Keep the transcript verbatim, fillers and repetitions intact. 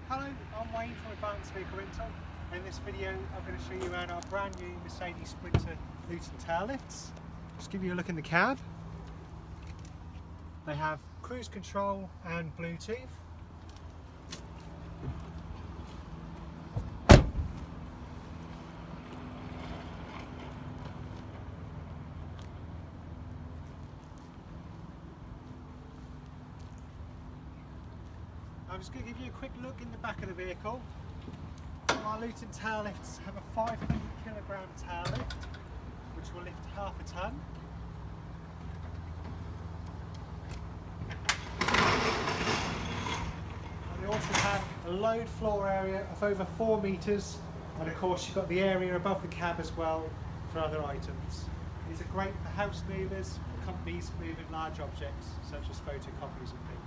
Hello, I'm Wayne from Advanced Vehicle Rental. In this video I'm going to show you around our brand new Mercedes Sprinter Luton tail lifts. Just give you a look in the cab. They have cruise control and Bluetooth. I'm just going to give you a quick look in the back of the vehicle. Our Luton tail lifts have a five hundred kilogram tail lift, which will lift half a tonne. And they also have a load floor area of over four metres, and of course you've got the area above the cab as well for other items. These are great for house movers or companies moving large objects such as photocopiers and things.